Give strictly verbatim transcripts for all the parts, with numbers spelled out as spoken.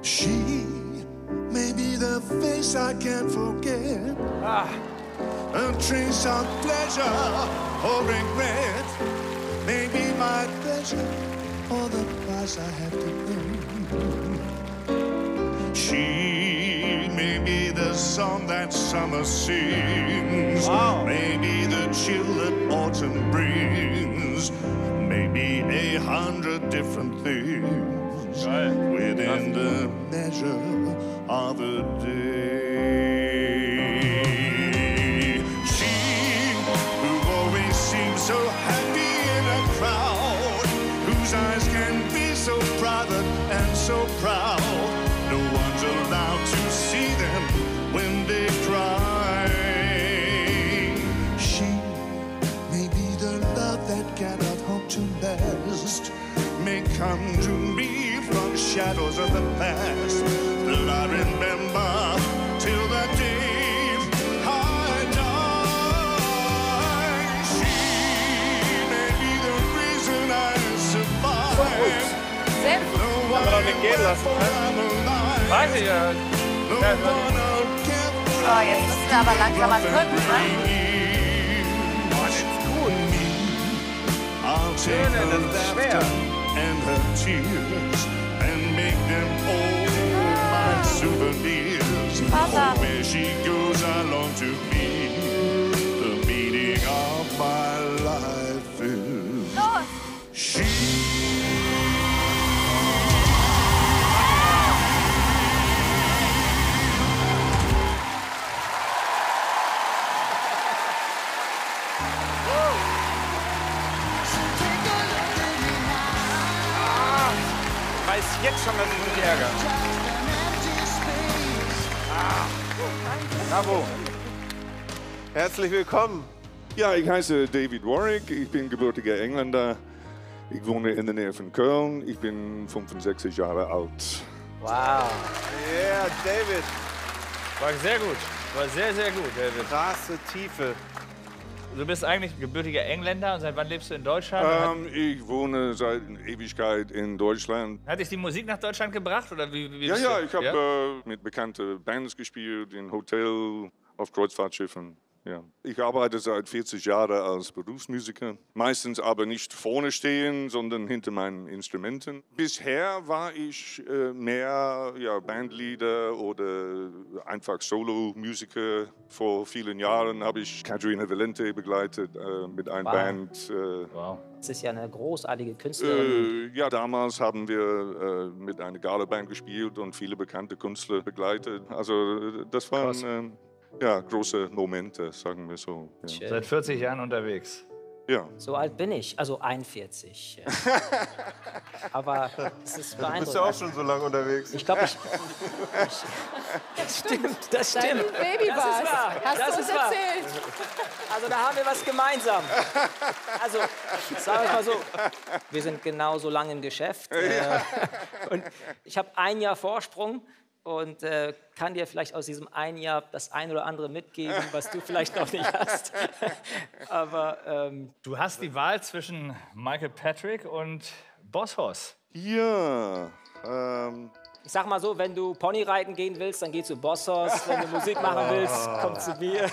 She may be the face I can't forget. Ah. A trace of pleasure or regret. Maybe my pleasure or the price I have to pay. She may be the song that summer sings. Wow. Maybe the chill that autumn brings. Maybe a hundred different things Geil. within the measure of a day. She who always seems so happy in a crowd, whose eyes can be so private and so proud. No one's allowed to see them when they cry. She may be the love that cannot hope to last, may come to me from shadows of the past that I remember till the day I die. She may be the reason I survive. Sehr gut. No one Aber nicht gehen lassen, ne? I'm alive. Weiß ich ja. No Ja, one I'll care for. So, jetzt müssen wir aber langsam was drücken, ne? Boah, das ist gut. I'll take Schön, das her ist schwer. laughter and her tears and make them all my souvenirs. Papa. Where she goes, I long to be. The meaning of my life is Los! she. Ich weiß jetzt schon, dass ich mich ärgere. Ah. Bravo. Herzlich willkommen. Ja, ich heiße David Warwick, ich bin gebürtiger Engländer. Ich wohne in der Nähe von Köln, ich bin fünfundsechzig Jahre alt. Wow. Ja, yeah, David. War sehr gut. War sehr, sehr gut, David. Krasse Tiefe. Du bist eigentlich gebürtiger Engländer und seit wann lebst du in Deutschland? Ähm, ich wohne seit Ewigkeit in Deutschland. Hat dich die Musik nach Deutschland gebracht? Oder wie, wie Ja, bist ja, du? ich habe äh, mit bekannten Bands gespielt, in Hotel, auf Kreuzfahrtschiffen. Ja. Ich arbeite seit vierzig Jahren als Berufsmusiker, meistens aber nicht vorne stehen, sondern hinter meinen Instrumenten. Bisher war ich äh, mehr ja, Bandleader oder einfach Solo-Musiker. Vor vielen Jahren habe ich Caterina Valente begleitet äh, mit einer Wow. Band. Äh, Wow. Das ist ja eine großartige Künstlerin. äh, ja, damals haben wir äh, mit einer Gala-Band gespielt und viele bekannte Künstler begleitet. Also äh, das waren äh, ja, große Momente, sagen wir so. Ja. Schön. Seit vierzig Jahren unterwegs. Ja. So alt bin ich, also einundvierzig. Aber es ist Du bist ja auch beeindruckend. schon so lange unterwegs. Ich glaube, ich, ich... Das stimmt, das Dein stimmt. Baby Das war's. ist wahr. Hast das du uns ist wahr. erzählt? Also da haben wir was gemeinsam. Also, sagen wir mal so, wir sind genauso lange im Geschäft. Äh, und ich habe ein Jahr Vorsprung und äh, kann dir vielleicht aus diesem einen Jahr das ein oder andere mitgeben, was du vielleicht noch nicht hast. Aber ähm, Du hast die Wahl zwischen Michael Patrick und Boss Hoss. Ja, ähm, ich sag mal so, wenn du Ponyreiten gehen willst, dann geh zu Bosshaus. Wenn du Musik machen willst, komm zu mir.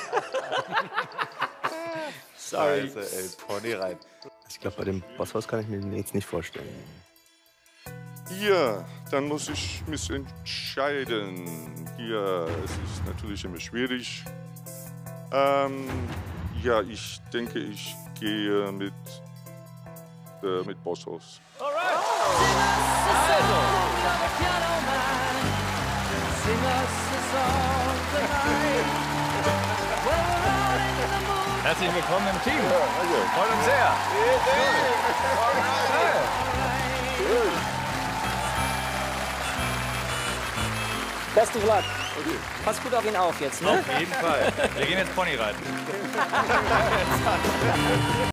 Sorry. Scheiße, ey, Ponyreiten. Ich glaube, bei dem Bosshaus kann ich mir jetzt nicht vorstellen. ja, dann muss ich mich entscheiden. Ja, es ist natürlich immer schwierig. Ähm, ja, ich denke, ich gehe mit, äh, mit Bosshaus. Herzlich willkommen im Team. Freut uns sehr. Best of luck. Pass gut auf ihn auf jetzt, ne? Auf jeden Fall. Wir gehen jetzt Ponyreiten.